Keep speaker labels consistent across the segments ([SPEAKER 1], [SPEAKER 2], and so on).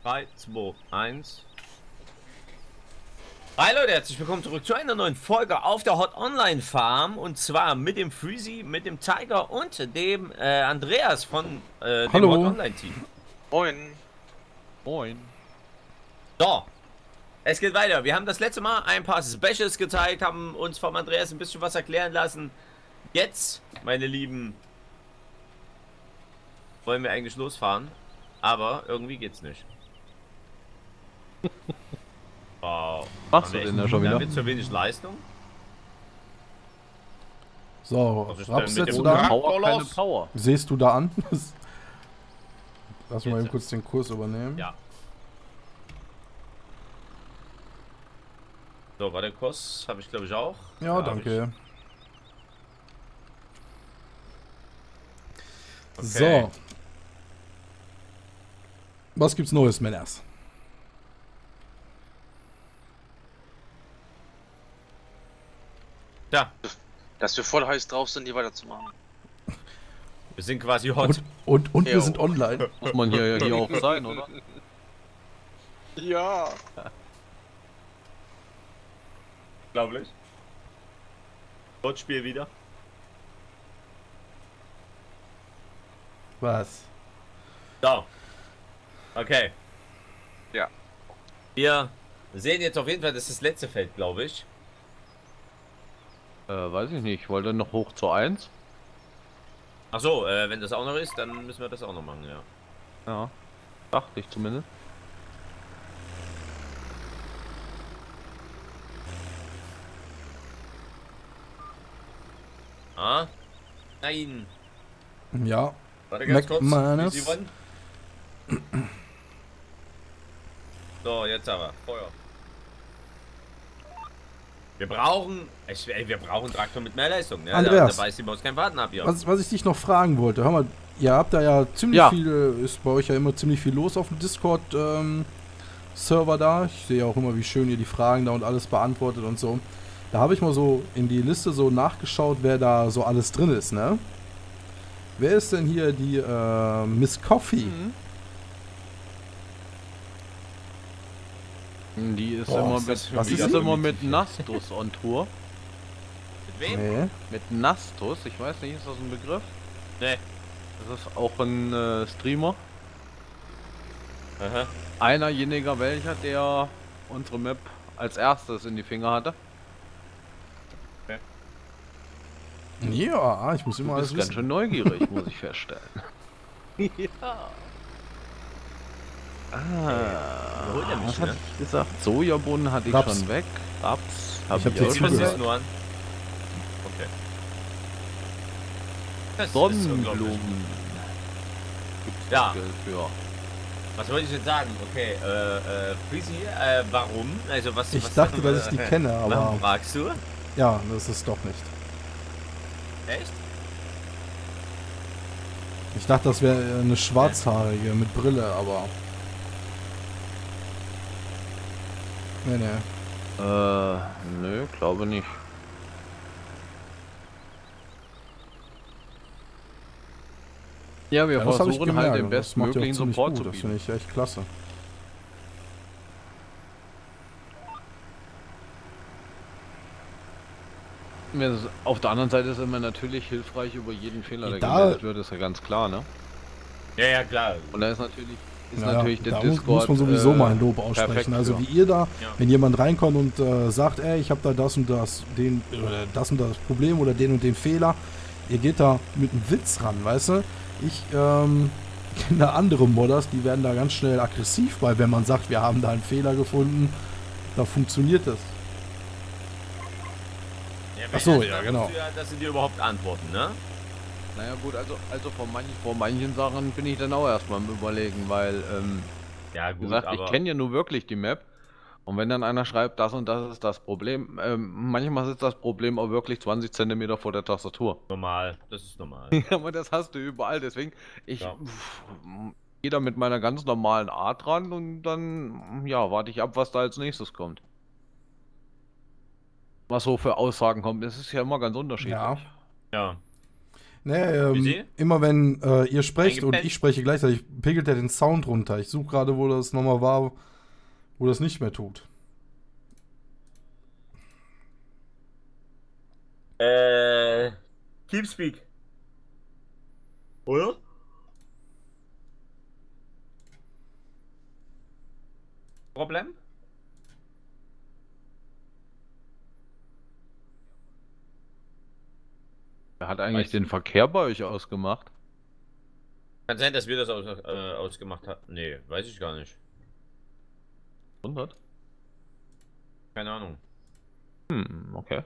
[SPEAKER 1] 3, 2, 1. Hi Leute, herzlich willkommen zurück zu einer neuen Folge auf der Hot Online Farm. Und zwar mit dem Freezy, mit dem Tiger und dem Andreas von dem Hot Online Team.
[SPEAKER 2] Moin.
[SPEAKER 3] Moin.
[SPEAKER 1] So, es geht weiter. Wir haben das letzte Mal ein paar Specials gezeigt, haben uns vom Andreas ein bisschen was erklären lassen. Jetzt, meine Lieben, wollen wir eigentlich losfahren, aber irgendwie geht's nicht. Wow.
[SPEAKER 3] Machst du denn da schon wieder?
[SPEAKER 1] Haben wir zu wenig Leistung?
[SPEAKER 4] So,
[SPEAKER 1] Was ist
[SPEAKER 4] Raps,
[SPEAKER 1] denn mit
[SPEAKER 4] setzt du
[SPEAKER 1] dem
[SPEAKER 4] da an?
[SPEAKER 3] Power, keine Power.
[SPEAKER 4] Siehst du da an? Lass mal eben kurz den Kurs übernehmen.
[SPEAKER 1] Ja. So, war der Kurs, habe ich glaube ich auch.
[SPEAKER 4] Ja, danke.
[SPEAKER 1] Okay.
[SPEAKER 4] So. Was gibt's Neues, Männers?
[SPEAKER 1] Ja,
[SPEAKER 2] Dass wir voll heiß drauf sind, hier weiterzumachen.
[SPEAKER 1] wir sind quasi hot.
[SPEAKER 4] Und wir
[SPEAKER 2] Jo.
[SPEAKER 4] sind online.
[SPEAKER 3] Muss man hier auch sein, oder?
[SPEAKER 2] Ja.
[SPEAKER 1] Glaublich. Spiel wieder.
[SPEAKER 4] Was?
[SPEAKER 1] So. Okay.
[SPEAKER 2] Ja.
[SPEAKER 1] Wir sehen jetzt auf jeden Fall, das ist das letzte Feld, glaube ich.
[SPEAKER 3] Weiß ich nicht. Ich wollte noch hoch zur 1.
[SPEAKER 1] Ach so, wenn das auch noch ist, dann müssen wir das auch noch machen, ja.
[SPEAKER 3] Ja. Dachte ich zumindest.
[SPEAKER 1] Ah? Nein.
[SPEAKER 4] Ja.
[SPEAKER 1] Warte ganz kurz.
[SPEAKER 4] McManus.
[SPEAKER 1] Easy one. So, jetzt aber. Feuer. Wir brauchen... wir brauchen einen Traktor mit mehr Leistung, ne?
[SPEAKER 4] Andreas.
[SPEAKER 1] Da beißt die Maus kein Faden ab, ja.
[SPEAKER 4] Was ich dich noch fragen wollte, hör mal, ihr habt da ja ziemlich viel, ist bei euch ja immer ziemlich viel los auf dem Discord Server da. Ich sehe auch immer, wie schön ihr die Fragen da und alles beantwortet und so. Da habe ich mal so in die Liste so nachgeschaut, wer da so alles drin ist, ne? Wer ist denn hier die Miss Coffee?
[SPEAKER 3] Die ist
[SPEAKER 4] Boah,
[SPEAKER 3] immer
[SPEAKER 4] ist
[SPEAKER 3] mit,
[SPEAKER 4] das- was
[SPEAKER 3] die
[SPEAKER 4] ist
[SPEAKER 3] ist
[SPEAKER 4] das?
[SPEAKER 3] immer mit Nastus on Tour.
[SPEAKER 1] Mit wem?
[SPEAKER 4] Nee.
[SPEAKER 3] Mit Nastus, ich weiß nicht, ist das ein Begriff?
[SPEAKER 1] Nee.
[SPEAKER 3] Das ist auch ein Streamer.
[SPEAKER 1] Aha.
[SPEAKER 3] Einerjeniger welcher, der unsere Map als erstes in die Finger hatte.
[SPEAKER 4] Ja, ich muss immer
[SPEAKER 3] Du
[SPEAKER 4] alles
[SPEAKER 3] bist ganz
[SPEAKER 4] wissen.
[SPEAKER 3] schön neugierig, muss ich feststellen. Ja.
[SPEAKER 1] Holt er mich,
[SPEAKER 3] Was hatte
[SPEAKER 1] ne?
[SPEAKER 3] ich gesagt? Sojabohnen hatte ich
[SPEAKER 4] Raps.
[SPEAKER 3] schon weg. Raps
[SPEAKER 4] hab
[SPEAKER 3] habe
[SPEAKER 4] dir
[SPEAKER 3] ich auch schon
[SPEAKER 4] zugehört.
[SPEAKER 3] weg.
[SPEAKER 1] nur an. Okay. Das ist unglaublich.
[SPEAKER 3] Sonnenblumen. Gibt's
[SPEAKER 1] Ja.
[SPEAKER 3] Geld für.
[SPEAKER 1] Was wollte ich jetzt sagen? Okay, Freezy, warum? Also was...
[SPEAKER 4] Ich
[SPEAKER 1] was
[SPEAKER 4] dachte, dass ich die kenne, aber
[SPEAKER 1] Warum fragst du?
[SPEAKER 4] ja, das ist doch nicht.
[SPEAKER 1] Echt?
[SPEAKER 4] Ich dachte, das wäre eine schwarzhaarige mit Brille, aber... Nee, nee.
[SPEAKER 3] Nö, glaube nicht. Ja, wir
[SPEAKER 4] Ja, das habe ich
[SPEAKER 3] versuchen halt
[SPEAKER 4] gemerkt.
[SPEAKER 3] den
[SPEAKER 4] Das macht ja auch
[SPEAKER 3] bestmöglichen
[SPEAKER 4] ziemlich
[SPEAKER 3] Support
[SPEAKER 4] gut.
[SPEAKER 3] zu
[SPEAKER 4] Das finde
[SPEAKER 3] bieten.
[SPEAKER 4] ich echt klasse.
[SPEAKER 3] Auf der anderen Seite ist immer natürlich hilfreich, über jeden Fehler, der
[SPEAKER 4] Da-
[SPEAKER 3] gemeldet wird, ist ja ganz klar, ne?
[SPEAKER 1] Ja, ja, klar.
[SPEAKER 3] Und da ist
[SPEAKER 4] Naja,
[SPEAKER 3] natürlich der
[SPEAKER 4] da
[SPEAKER 3] Discord.
[SPEAKER 4] muss man sowieso mal ein Lob
[SPEAKER 3] perfekt
[SPEAKER 4] aussprechen. Also
[SPEAKER 3] für.
[SPEAKER 4] wie ihr da,
[SPEAKER 1] Ja.
[SPEAKER 4] wenn jemand reinkommt und sagt, ey, ich habe da das und das, das und das Problem oder den und den Fehler, ihr geht da mit einem Witz ran, weißt du? Ich kenne da andere Modders, die werden da ganz schnell aggressiv, weil wenn man sagt, wir haben da einen Fehler gefunden, da funktioniert das.
[SPEAKER 1] Ja,
[SPEAKER 4] Ach so,
[SPEAKER 1] also,
[SPEAKER 4] ja,
[SPEAKER 1] da
[SPEAKER 4] genau.
[SPEAKER 1] musst du ja, dass sie dir überhaupt antworten, ne?
[SPEAKER 3] Naja gut, also vor manchen Sachen bin ich dann auch erstmal am überlegen, weil,
[SPEAKER 1] Ja,
[SPEAKER 3] wie
[SPEAKER 1] gut,
[SPEAKER 3] gesagt,
[SPEAKER 1] aber...
[SPEAKER 3] ich kenne ja nur wirklich die Map. Und wenn dann einer schreibt, das und das ist das Problem, manchmal sitzt das Problem auch wirklich 20 Zentimeter vor der Tastatur.
[SPEAKER 1] Normal, das ist normal.
[SPEAKER 3] Aber das hast du überall, deswegen,
[SPEAKER 1] Ja.
[SPEAKER 3] gehe da mit meiner ganz normalen Art ran und dann, ja, warte ich ab, was da als nächstes kommt. Was so für Aussagen kommt, das ist ja immer ganz unterschiedlich.
[SPEAKER 4] Ja.
[SPEAKER 1] Ja.
[SPEAKER 4] Nee,
[SPEAKER 1] Wie
[SPEAKER 4] immer wenn ihr sprecht und
[SPEAKER 1] Eingepennt?
[SPEAKER 4] ich spreche gleichzeitig, pegelt er den Sound runter. Ich suche gerade, wo das nochmal war, wo das nicht mehr tut.
[SPEAKER 1] Teamspeak. Oder? Problem?
[SPEAKER 3] Wer hat eigentlich
[SPEAKER 1] Weiß
[SPEAKER 3] den
[SPEAKER 1] nicht.
[SPEAKER 3] Verkehr bei euch ausgemacht?
[SPEAKER 1] Kann sein, dass wir das ausgemacht haben. Nee, weiß ich gar nicht.
[SPEAKER 3] 100?
[SPEAKER 1] Keine Ahnung.
[SPEAKER 3] Okay.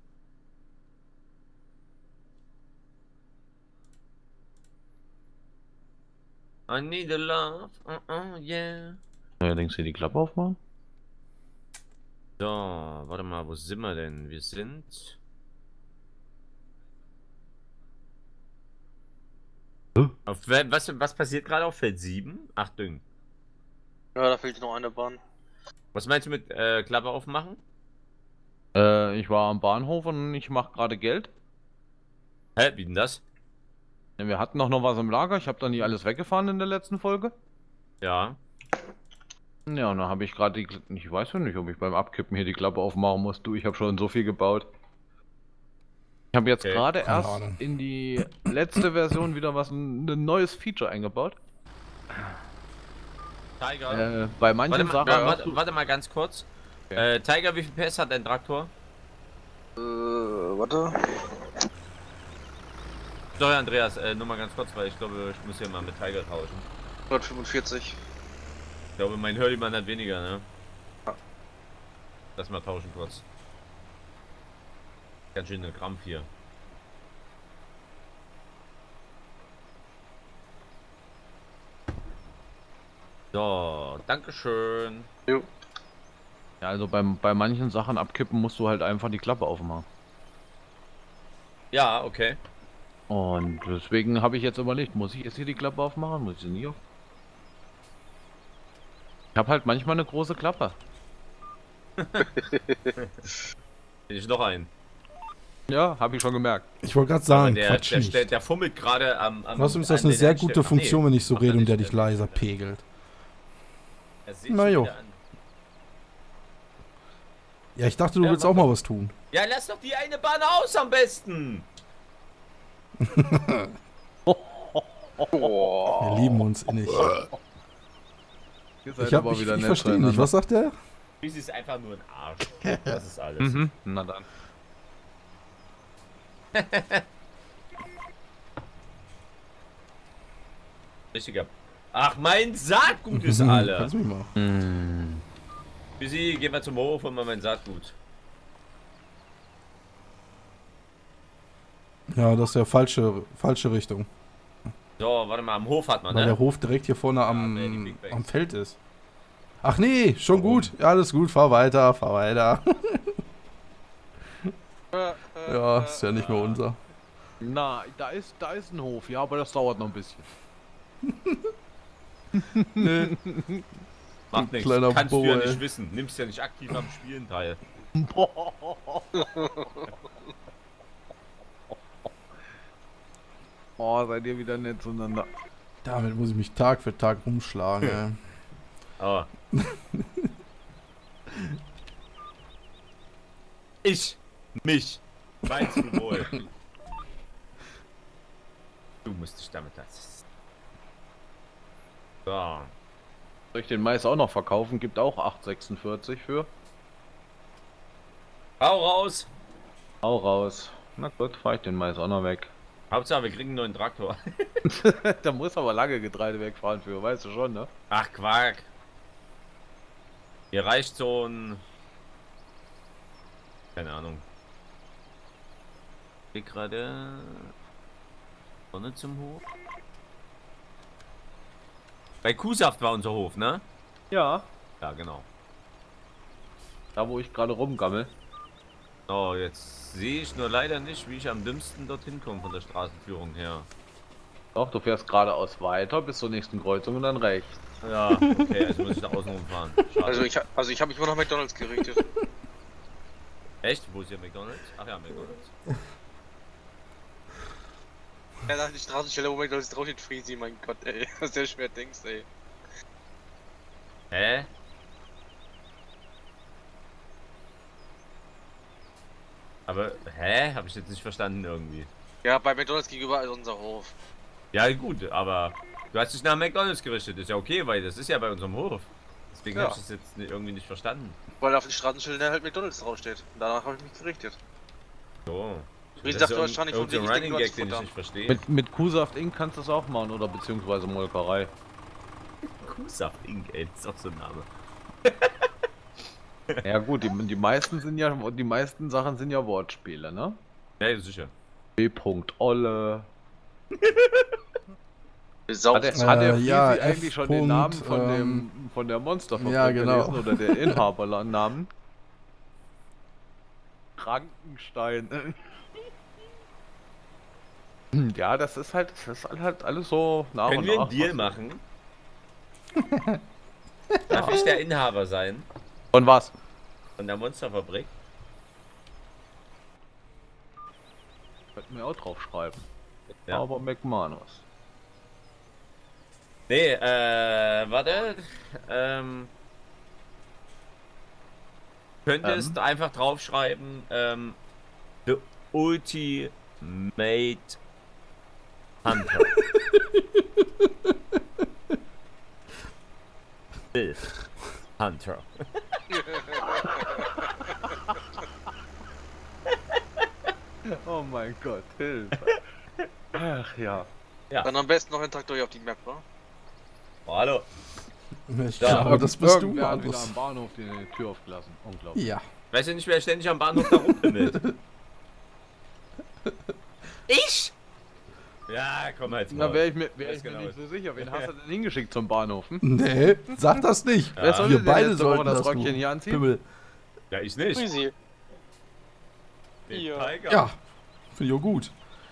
[SPEAKER 1] I need a love. Yeah.
[SPEAKER 3] Allerdings hier die Klappe aufmachen.
[SPEAKER 1] So, warte mal, wo sind wir denn? Wir sind. Was passiert gerade auf Feld 7? Achtung.
[SPEAKER 2] Ja, da fehlt noch eine Bahn.
[SPEAKER 1] Was meinst du mit Klappe aufmachen?
[SPEAKER 3] Ich war am Bahnhof und ich mache gerade Geld.
[SPEAKER 1] Hä, wie denn das?
[SPEAKER 3] Ja, wir hatten noch was im Lager. Ich habe dann nie alles weggefahren in der letzten Folge.
[SPEAKER 1] Ja.
[SPEAKER 3] Ja, und dann habe ich gerade die... Ich weiß ja nicht, ob ich beim Abkippen hier die Klappe aufmachen muss. Du, ich habe schon so viel gebaut. Ich habe jetzt
[SPEAKER 1] Okay,
[SPEAKER 3] gerade
[SPEAKER 4] keine
[SPEAKER 3] erst
[SPEAKER 4] Ahnung.
[SPEAKER 3] in die letzte Version wieder ein neues Feature eingebaut.
[SPEAKER 1] Tiger.
[SPEAKER 3] Bei manchen Sachen...
[SPEAKER 1] Warte mal ganz kurz.
[SPEAKER 3] Okay.
[SPEAKER 1] Tiger, wie viel PS hat dein Traktor?
[SPEAKER 2] Warte.
[SPEAKER 1] Sorry, Andreas, nur mal ganz kurz, weil ich glaube, ich muss hier mal mit Tiger tauschen.
[SPEAKER 2] 145.
[SPEAKER 1] Ich glaube, mein Hurleyman hat weniger, ne? Lass mal tauschen kurz. Ganz schön eine Krampf hier. So, dankeschön.
[SPEAKER 2] Jo.
[SPEAKER 3] Ja, also bei manchen Sachen abkippen musst du halt einfach die Klappe aufmachen.
[SPEAKER 1] Ja, okay.
[SPEAKER 3] Und deswegen habe ich jetzt überlegt, muss ich jetzt hier die Klappe aufmachen? Muss ich sie nie auf? Ich habe halt manchmal eine große Klappe.
[SPEAKER 1] Ich noch einen.
[SPEAKER 3] Ja, habe ich schon gemerkt.
[SPEAKER 4] Ich wollte gerade
[SPEAKER 1] Aber
[SPEAKER 4] sagen,
[SPEAKER 1] der,
[SPEAKER 4] Quatsch
[SPEAKER 1] der,
[SPEAKER 4] nicht.
[SPEAKER 1] der fummelt gerade am.
[SPEAKER 4] Was ist
[SPEAKER 1] an
[SPEAKER 4] das eine
[SPEAKER 1] den
[SPEAKER 4] sehr
[SPEAKER 1] Einstell-
[SPEAKER 4] gute
[SPEAKER 1] Ach, nee,
[SPEAKER 4] Funktion, wenn ich so
[SPEAKER 1] macht er
[SPEAKER 4] rede und der
[SPEAKER 1] nicht,
[SPEAKER 4] dich leiser pegelt.
[SPEAKER 1] Er sieht
[SPEAKER 4] Na
[SPEAKER 1] schon
[SPEAKER 4] jo.
[SPEAKER 1] wieder an.
[SPEAKER 4] Ja, ich dachte, du
[SPEAKER 1] Ja,
[SPEAKER 4] willst
[SPEAKER 1] mach
[SPEAKER 4] auch mal
[SPEAKER 1] doch.
[SPEAKER 4] was tun.
[SPEAKER 1] Ja, lass doch die eine Bahn aus am besten.
[SPEAKER 2] Boah.
[SPEAKER 4] Wir lieben uns innig.
[SPEAKER 3] Ihr seid
[SPEAKER 4] Ich
[SPEAKER 3] aber wieder
[SPEAKER 4] ich
[SPEAKER 3] nett
[SPEAKER 4] verstehe nicht.
[SPEAKER 3] zueinander.
[SPEAKER 4] Was sagt der?
[SPEAKER 1] Dies ist einfach nur ein Arsch. Das ist alles.
[SPEAKER 3] Mhm, na dann.
[SPEAKER 1] Richtiger. Ach, mein Saatgut ist
[SPEAKER 4] Kannst
[SPEAKER 1] alle.
[SPEAKER 4] du mich mal.
[SPEAKER 1] Büsi, gehen wir zum Hof und mal mein Saatgut.
[SPEAKER 4] Ja, das ist ja falsche Richtung.
[SPEAKER 1] So, warte mal, am Hof hat man,
[SPEAKER 4] Weil
[SPEAKER 1] ne?
[SPEAKER 4] der Hof direkt hier vorne
[SPEAKER 1] nee, die Big Bags.
[SPEAKER 4] am Feld ist. Ach nee, schon gut. Ja, alles gut, fahr weiter, fahr weiter. Ja, ist ja nicht mehr unser.
[SPEAKER 3] Na, da ist ein Hof, ja, aber das dauert noch ein bisschen.
[SPEAKER 1] Macht nichts.
[SPEAKER 4] Kleiner
[SPEAKER 1] Kannst du
[SPEAKER 4] Bo,
[SPEAKER 1] ja
[SPEAKER 4] ey.
[SPEAKER 1] nicht wissen. Nimmst ja nicht aktiv am Spielen teil.
[SPEAKER 3] Oh, seid ihr wieder nett zueinander.
[SPEAKER 4] Damit muss ich mich Tag für Tag rumschlagen, ey.
[SPEAKER 1] Aber. Mich. Meinst du wohl? Du musst dich damit lassen. So.
[SPEAKER 3] Soll ich den Mais auch noch verkaufen? Gibt auch 8,46 für.
[SPEAKER 1] Hau raus!
[SPEAKER 3] Hau raus. Na gut, fahr ich den Mais auch noch weg.
[SPEAKER 1] Hauptsache, wir kriegen einen neuen Traktor.
[SPEAKER 3] Da muss aber lange Getreide wegfahren für, weißt du schon, ne?
[SPEAKER 1] Ach, Quark. Hier reicht so ein... Keine Ahnung. Ich gerade... Sonne zum Hof. Bei Kuhsaft war unser Hof, ne?
[SPEAKER 3] Ja.
[SPEAKER 1] Ja, genau.
[SPEAKER 3] Da wo ich gerade rumgammel.
[SPEAKER 1] So, jetzt sehe ich nur leider nicht, wie ich am dümmsten dorthin komme von der Straßenführung her.
[SPEAKER 3] Doch, du fährst geradeaus weiter bis zur nächsten Kreuzung und dann rechts.
[SPEAKER 1] Ja, okay, also muss ich da außen rumfahren. Schade.
[SPEAKER 2] Also ich habe mich immer nach McDonalds gerichtet.
[SPEAKER 1] Echt? Wo ist hier McDonalds? Ach ja, McDonalds.
[SPEAKER 2] Ja, nach die Straßenstelle, wo McDonalds drauf steht, Freezy, mein Gott, ey. Was der schwer denkst, ey.
[SPEAKER 1] Hä? Aber, hä? Hab ich jetzt nicht verstanden irgendwie.
[SPEAKER 2] Ja, bei McDonalds gegenüber ist unser Hof.
[SPEAKER 1] Ja gut, aber du hast dich nach McDonalds gerichtet, ist ja okay, weil das ist ja bei unserem Hof. Deswegen
[SPEAKER 2] Ja.
[SPEAKER 1] habe ich das jetzt irgendwie nicht verstanden.
[SPEAKER 2] Weil auf den Straßenschildern halt McDonalds draufsteht. Und danach habe ich mich gerichtet.
[SPEAKER 1] So.
[SPEAKER 2] Ich dachte wahrscheinlich von
[SPEAKER 1] wegen
[SPEAKER 2] wegen, ich
[SPEAKER 1] Running
[SPEAKER 2] denke, du
[SPEAKER 1] Gag,
[SPEAKER 2] hast
[SPEAKER 1] den ich
[SPEAKER 2] Futter.
[SPEAKER 1] nicht verstehe.
[SPEAKER 3] Mit Kuhsaft Inc. kannst du das auch machen, oder beziehungsweise Molkerei.
[SPEAKER 1] Kuhsaft Inc., ey, das ist auch so ein Name.
[SPEAKER 3] Ja gut, die meisten sind ja, die meisten Sachen sind ja Wortspiele, ne?
[SPEAKER 1] Ja, sicher.
[SPEAKER 3] B. Olle.
[SPEAKER 2] Besauft.
[SPEAKER 3] Hat der
[SPEAKER 4] ja,
[SPEAKER 3] Freezy eigentlich schon den Namen von der Monsterfabrik
[SPEAKER 4] ja, genau.
[SPEAKER 3] gelesen oder der Inhabernamen? Krankenstein. Ja, das ist halt alles so nach
[SPEAKER 1] Können
[SPEAKER 3] und
[SPEAKER 1] wir
[SPEAKER 3] nach.
[SPEAKER 1] einen Deal machen? Darf ich der Inhaber sein?
[SPEAKER 3] Von was?
[SPEAKER 1] Von der Monsterfabrik?
[SPEAKER 3] Könnten wir auch drauf schreiben.
[SPEAKER 1] Ja.
[SPEAKER 3] Aber McManus.
[SPEAKER 1] Nee, warte. Könntest einfach draufschreiben, The Ultimate Hunter. Bill Hunter.
[SPEAKER 3] Oh mein Gott, Hilfe. Ach ja.
[SPEAKER 2] Dann am besten noch einen Tag durch auf die Map, wa?
[SPEAKER 1] Oh, hallo.
[SPEAKER 4] Ich
[SPEAKER 1] Da,
[SPEAKER 4] glaube, das bist du,
[SPEAKER 3] Irgendwer hat wieder
[SPEAKER 4] Markus.
[SPEAKER 3] am Bahnhof die Tür aufgelassen. Unglaublich.
[SPEAKER 4] Ja.
[SPEAKER 1] Weiß ja nicht, wer ständig am Bahnhof da rumpimmelt. Ich? Ja, komm halt
[SPEAKER 3] Na,
[SPEAKER 1] mal.
[SPEAKER 3] wäre ich mir
[SPEAKER 1] genau
[SPEAKER 3] nicht so sicher. Wen hast du denn hingeschickt zum Bahnhof? Hm?
[SPEAKER 4] Nee, sag das nicht.
[SPEAKER 1] Wer soll
[SPEAKER 4] Wir
[SPEAKER 3] denn
[SPEAKER 4] beide
[SPEAKER 3] letzte Woche
[SPEAKER 4] sollten
[SPEAKER 3] das
[SPEAKER 4] das
[SPEAKER 3] Röckchen
[SPEAKER 4] tun.
[SPEAKER 3] hier anziehen?
[SPEAKER 4] Pimmel.
[SPEAKER 1] Ja, ich nicht.
[SPEAKER 2] Freezy.
[SPEAKER 1] Den
[SPEAKER 2] Ja.
[SPEAKER 1] Tiger.
[SPEAKER 4] Ja, finde ich auch gut.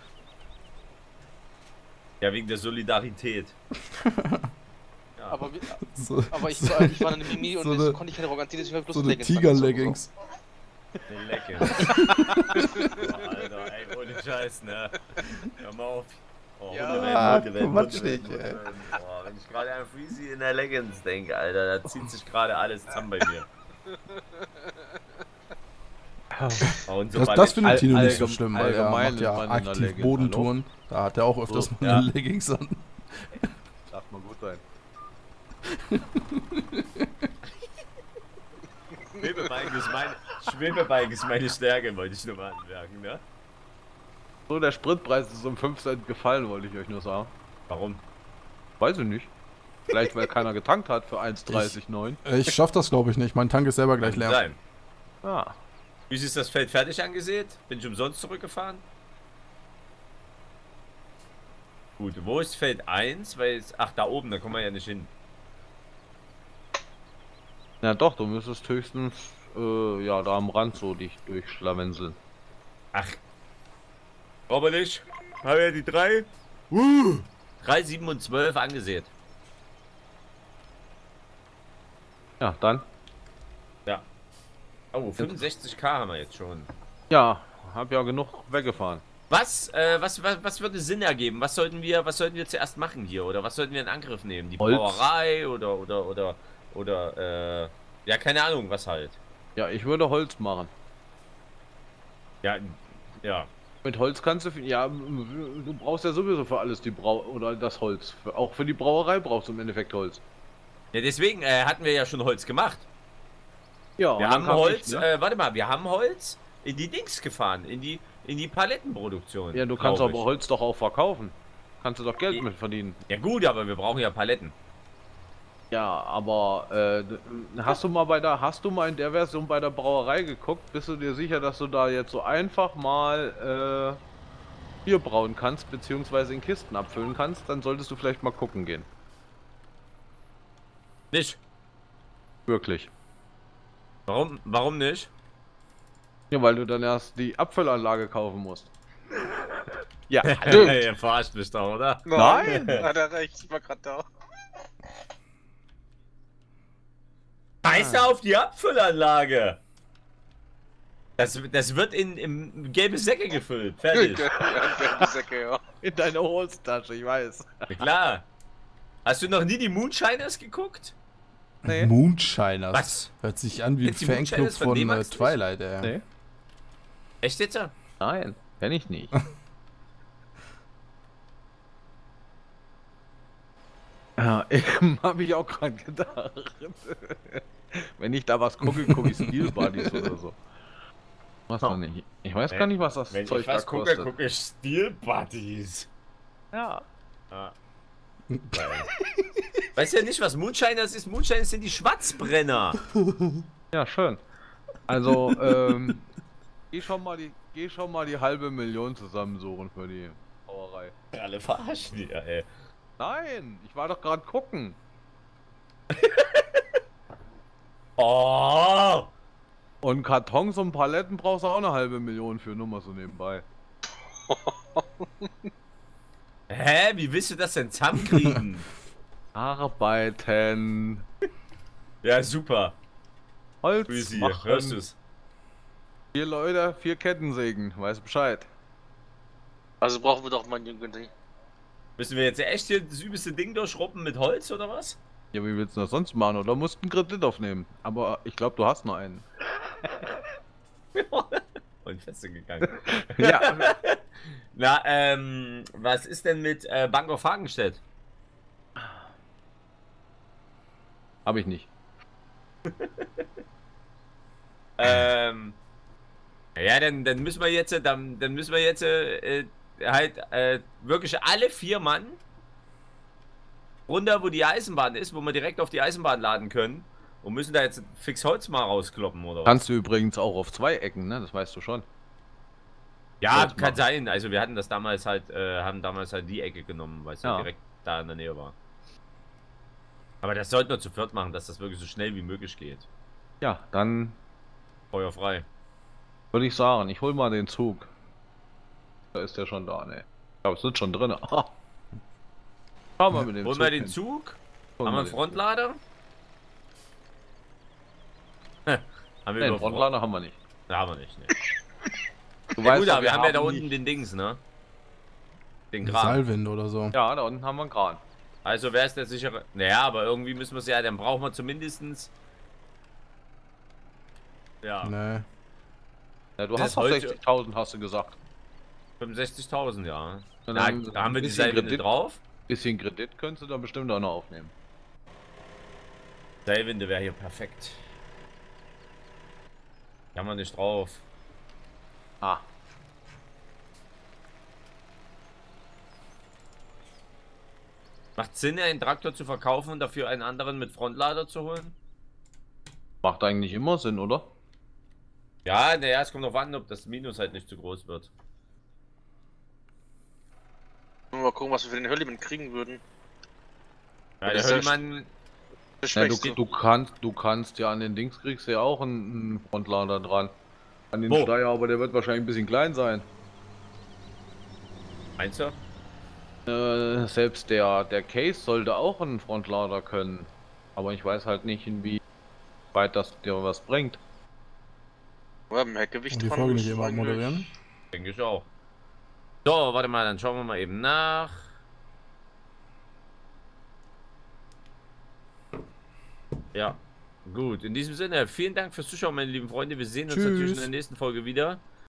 [SPEAKER 1] Ja, wegen der Solidarität. Ja.
[SPEAKER 2] Aber,
[SPEAKER 4] So,
[SPEAKER 2] aber ich war eine Mimi und
[SPEAKER 4] so
[SPEAKER 2] jetzt
[SPEAKER 4] eine-
[SPEAKER 2] konnte ich keine Rock anziehen, deswegen hab ich bloß
[SPEAKER 4] so eine
[SPEAKER 2] Leggings
[SPEAKER 4] Tiger-Leggings.
[SPEAKER 1] Den Lecke. Oh, Alter, ey, ohne Scheiß, ne? Hör mal auf. Oh,
[SPEAKER 2] Ja,
[SPEAKER 1] Hunde werden,
[SPEAKER 4] Quatsch
[SPEAKER 1] Hunde werden,
[SPEAKER 4] nicht,
[SPEAKER 1] Hunde
[SPEAKER 4] ey.
[SPEAKER 1] werden. Boah, wenn ich gerade an Freezy in der Leggings denke, Alter, da zieht sich gerade alles zusammen bei mir. Oh, und so
[SPEAKER 4] Das findet Tino nicht so
[SPEAKER 3] allgemein
[SPEAKER 4] schlimm, weil er
[SPEAKER 3] allgemein
[SPEAKER 4] macht ja
[SPEAKER 3] ist man in der
[SPEAKER 4] aktiv
[SPEAKER 3] Leggings,
[SPEAKER 4] Bodentouren. Da hat er auch öfters
[SPEAKER 1] So,
[SPEAKER 4] mal
[SPEAKER 1] ja.
[SPEAKER 4] eine Leggings an.
[SPEAKER 3] Darf mal gut sein.
[SPEAKER 1] Schwebebike ist meine Stärke, wollte ich nur mal anmerken, ne?
[SPEAKER 3] So, der Spritpreis ist um 5 Cent gefallen, wollte ich euch nur sagen.
[SPEAKER 1] Warum?
[SPEAKER 3] Weiß ich nicht. Vielleicht, weil keiner getankt hat für 1,30,9.
[SPEAKER 4] Ich schaff das, glaube ich, nicht. Mein Tank ist selber gleich leer.
[SPEAKER 1] Sein.
[SPEAKER 3] Ah.
[SPEAKER 1] Wie ist das Feld fertig angesät? Bin ich umsonst zurückgefahren? Gut, wo ist Feld 1? Weil es, ach, da oben, da kommen wir ja nicht hin.
[SPEAKER 3] Ja doch, du müsstest höchstens, ja, da am Rand so dich durchschlawenseln.
[SPEAKER 1] Ach. Aber nicht. Haben wir die 3? 3, 7 und 12 angesät.
[SPEAKER 3] Ja, dann.
[SPEAKER 1] Oh, 65k haben wir jetzt schon.
[SPEAKER 3] Ja, hab ja genug weggefahren.
[SPEAKER 1] Was würde Sinn ergeben? Was sollten wir zuerst machen hier? Oder was sollten wir in Angriff nehmen? Die
[SPEAKER 3] Holz.
[SPEAKER 1] Brauerei oder ja, keine Ahnung, was halt.
[SPEAKER 3] Ja, ich würde Holz machen.
[SPEAKER 1] Ja, ja.
[SPEAKER 3] Mit Holz kannst du, ja, du brauchst ja sowieso für alles oder das Holz. Auch für die Brauerei brauchst du im Endeffekt Holz.
[SPEAKER 1] Ja, deswegen hatten wir ja schon Holz gemacht.
[SPEAKER 3] Ja,
[SPEAKER 1] Wir
[SPEAKER 3] und
[SPEAKER 1] haben
[SPEAKER 3] dann
[SPEAKER 1] Holz,
[SPEAKER 3] ich, ne?
[SPEAKER 1] warte mal, wir haben Holz in die Dings gefahren, in die Palettenproduktion.
[SPEAKER 3] Ja, du kannst
[SPEAKER 1] glaub
[SPEAKER 3] aber
[SPEAKER 1] ich.
[SPEAKER 3] Holz doch auch verkaufen. Kannst du doch Geld
[SPEAKER 1] Ja.
[SPEAKER 3] mit verdienen.
[SPEAKER 1] Ja gut, aber wir brauchen ja Paletten.
[SPEAKER 3] Ja, aber hast du mal in der Version bei der Brauerei geguckt? Bist du dir sicher, dass du da jetzt so einfach mal Bier brauen kannst, beziehungsweise in Kisten abfüllen kannst? Dann solltest du vielleicht mal gucken gehen.
[SPEAKER 1] Nicht?
[SPEAKER 3] Wirklich.
[SPEAKER 1] Warum nicht?
[SPEAKER 3] Ja, weil du dann erst die Abfüllanlage kaufen musst. Ja,
[SPEAKER 1] Ihr verarscht mich doch, oder?
[SPEAKER 3] Nein!
[SPEAKER 2] Hat er recht, ich war gerade da.
[SPEAKER 1] Scheiße auf die Abfüllanlage! Das wird in gelbe Säcke gefüllt. Fertig.
[SPEAKER 2] Ja, Säcke, ja.
[SPEAKER 3] In deine Hosentasche, ich weiß.
[SPEAKER 1] Na klar. Hast du noch nie die Moonshiners geguckt?
[SPEAKER 3] Nee.
[SPEAKER 4] Moonshiners.
[SPEAKER 1] Was?
[SPEAKER 4] Hört sich an wie ein
[SPEAKER 1] Kennst du die
[SPEAKER 4] Fanclub
[SPEAKER 1] Moonshiners von
[SPEAKER 4] von
[SPEAKER 1] D-Max nicht?
[SPEAKER 4] Twilight, ey.
[SPEAKER 3] Nee.
[SPEAKER 1] Echt jetzt?
[SPEAKER 3] Nein, kenn ich nicht. Ja, habe ich auch gerade gedacht. Wenn ich da was gucke, gucke ich Steel Buddies oder so. Was noch nicht? Ich weiß gar nicht, was das
[SPEAKER 1] Wenn
[SPEAKER 3] Zeug
[SPEAKER 1] ich
[SPEAKER 3] da
[SPEAKER 1] was gucke,
[SPEAKER 3] kostet.
[SPEAKER 1] gucke ich Steel Buddies.
[SPEAKER 3] Ja.
[SPEAKER 1] Ah. Weißt du ja nicht, was Moonshiners ist? Moonshiners sind die Schwarzbrenner.
[SPEAKER 3] Ja, schön. Also, geh schon mal die halbe Million zusammensuchen für die Brauerei.
[SPEAKER 1] Alle verarschen die, ey.
[SPEAKER 3] Nein, ich war doch gerade gucken.
[SPEAKER 1] Oh!
[SPEAKER 3] Und Kartons und Paletten brauchst du auch eine halbe Million für, nur mal so nebenbei.
[SPEAKER 1] Hä? Wie willst du das denn zusammenkriegen?
[SPEAKER 3] Arbeiten.
[SPEAKER 1] Ja, super.
[SPEAKER 3] Holz
[SPEAKER 1] Grüßi,
[SPEAKER 3] machen.
[SPEAKER 1] hörst du's?
[SPEAKER 3] 4 Leute, 4 Kettensägen, weiß Bescheid.
[SPEAKER 2] Also brauchen wir doch mal einen Jungen.
[SPEAKER 1] Müssen wir jetzt echt hier das übelste Ding durchschruppen mit Holz oder was?
[SPEAKER 3] Ja, wie willst du das sonst machen? Oder musst einen Kredit aufnehmen? Aber ich glaube, du hast nur einen.
[SPEAKER 1] Und feste gegangen.
[SPEAKER 3] Ja.
[SPEAKER 1] Na, was ist denn mit Bank auf Hagenstedt?
[SPEAKER 3] Habe ich nicht.
[SPEAKER 1] Ja, dann müssen wir jetzt, dann müssen wir jetzt halt wirklich alle 4 Mann runter, wo die Eisenbahn ist, wo wir direkt auf die Eisenbahn laden können und müssen da jetzt fix Holz mal rauskloppen, oder was?
[SPEAKER 3] Kannst du übrigens auch auf 2 Ecken, ne? Das weißt du schon.
[SPEAKER 1] Ja,
[SPEAKER 3] Holz
[SPEAKER 1] kann
[SPEAKER 3] machen.
[SPEAKER 1] sein. Also wir hatten das damals halt, haben damals halt die Ecke genommen, weil es ja
[SPEAKER 3] Ja.
[SPEAKER 1] direkt da in der Nähe war. Aber das sollten wir zu viert machen, dass das wirklich so schnell wie möglich geht.
[SPEAKER 3] Ja, dann
[SPEAKER 1] Feuer frei.
[SPEAKER 3] würde ich sagen, ich hol mal den Zug. Da ist der schon da, ne? Ich glaube, es sind schon drin. Schau mal mit dem
[SPEAKER 1] Holen
[SPEAKER 3] Zug.
[SPEAKER 1] wir den
[SPEAKER 3] hin.
[SPEAKER 1] Zug?
[SPEAKER 3] Holen
[SPEAKER 1] Haben wir einen
[SPEAKER 3] den Zug.
[SPEAKER 1] Frontlader? Haben wir
[SPEAKER 3] Nee, einen
[SPEAKER 1] über
[SPEAKER 3] Frontlader haben wir nicht.
[SPEAKER 1] Da haben wir nicht, ne.
[SPEAKER 3] Du
[SPEAKER 1] Ja, gut,
[SPEAKER 3] doch,
[SPEAKER 1] aber wir haben ja da unten
[SPEAKER 3] nicht-
[SPEAKER 1] den Dings, ne? Den
[SPEAKER 4] Eine
[SPEAKER 1] Kran.
[SPEAKER 4] Seilwinde oder so.
[SPEAKER 3] Ja, da unten haben wir einen Kran.
[SPEAKER 1] Also wer ist der sichere? Naja, aber irgendwie müssen wir es ja, dann brauchen wir zumindestens. Ja,
[SPEAKER 4] Nee.
[SPEAKER 3] Ja, du
[SPEAKER 1] Das
[SPEAKER 3] hast doch
[SPEAKER 1] heute-
[SPEAKER 3] 60.000, hast du gesagt.
[SPEAKER 1] 65.000, ja.
[SPEAKER 3] Ja,
[SPEAKER 1] Da,
[SPEAKER 3] dann
[SPEAKER 1] da haben wir die
[SPEAKER 3] bisschen
[SPEAKER 1] Seilwinde
[SPEAKER 3] Kredit.
[SPEAKER 1] drauf.
[SPEAKER 3] Bisschen Kredit könntest du da bestimmt auch noch aufnehmen.
[SPEAKER 1] Seilwinde wäre hier perfekt. Die haben wir nicht drauf.
[SPEAKER 3] Ah,
[SPEAKER 1] Macht Sinn, einen Traktor zu verkaufen und dafür einen anderen mit Frontlader zu holen?
[SPEAKER 3] macht eigentlich immer Sinn, oder?
[SPEAKER 1] Ja, naja, es kommt darauf an, ob das Minus halt nicht zu groß wird.
[SPEAKER 2] Mal gucken, was wir für den Höllimann kriegen würden.
[SPEAKER 1] Ja, der
[SPEAKER 2] Das ist ja
[SPEAKER 1] Höllimann,
[SPEAKER 2] Das
[SPEAKER 3] Ja,
[SPEAKER 2] schmeckt
[SPEAKER 3] du kannst ja an den Dings kriegst du ja auch einen Frontlader dran. An den
[SPEAKER 1] Wo?
[SPEAKER 3] Steier, aber der wird wahrscheinlich ein bisschen klein sein.
[SPEAKER 1] meinst du?
[SPEAKER 3] Selbst der Case sollte auch einen Frontlader können. Aber ich weiß halt nicht, inwieweit das dir was bringt.
[SPEAKER 2] Ja, mehr Gewicht
[SPEAKER 4] Und die
[SPEAKER 2] dran
[SPEAKER 4] Folge
[SPEAKER 2] ist
[SPEAKER 4] nicht immer
[SPEAKER 2] eigentlich-
[SPEAKER 4] moderieren.
[SPEAKER 1] Denke ich auch. So, warte mal, dann schauen wir mal eben nach. Ja, gut. In diesem Sinne, vielen Dank fürs Zuschauen, meine lieben Freunde. Wir sehen uns
[SPEAKER 4] Tschüss.
[SPEAKER 1] natürlich in der nächsten Folge wieder.